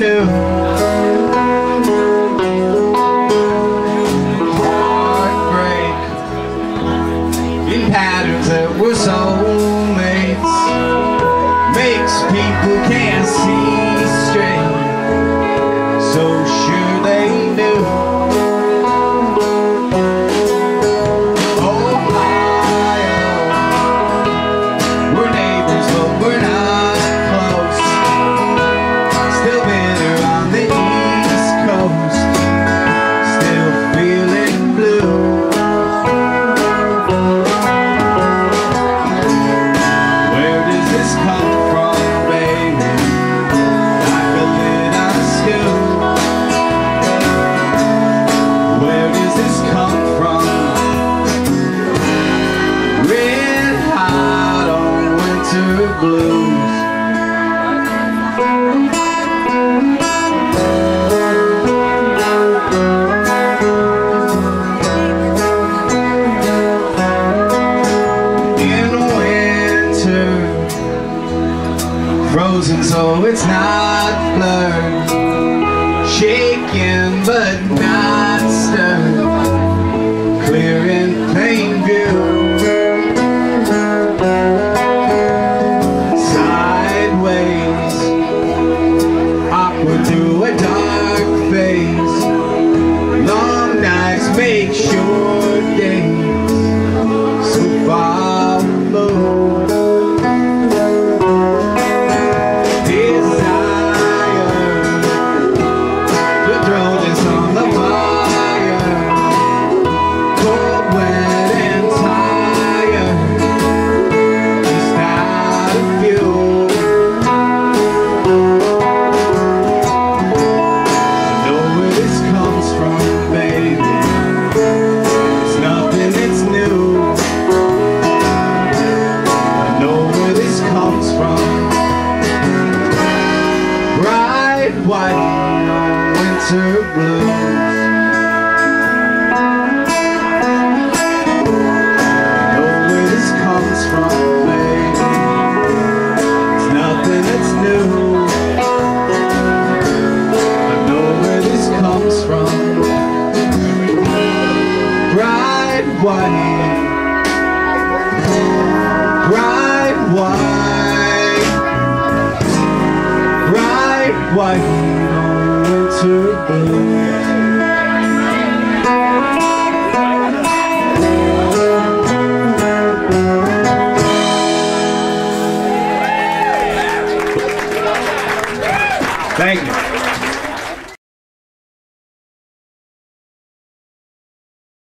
knew. Heartbreak in patterns that were soulmates makes people can't see straight. So sure they knew. Blues. In winter, frozen so it's not blurred, shaken but not stirred, clear in plain view. Through a dark phase, long nights make short days, so follow desire to throw this on the fire, cold, wet and tired, just out of fuel. White winter blues. Know where this comes from, baby. It's nothing that's new. I know where this comes from. Bright white, bright white, bright white winter blues. Thank you.